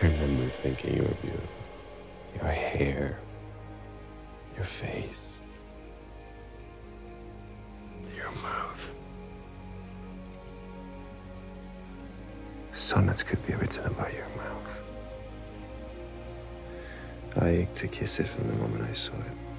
I remember thinking you were beautiful. Your hair, your face, your mouth. Sonnets could be written about your mouth. I ached to kiss it from the moment I saw it.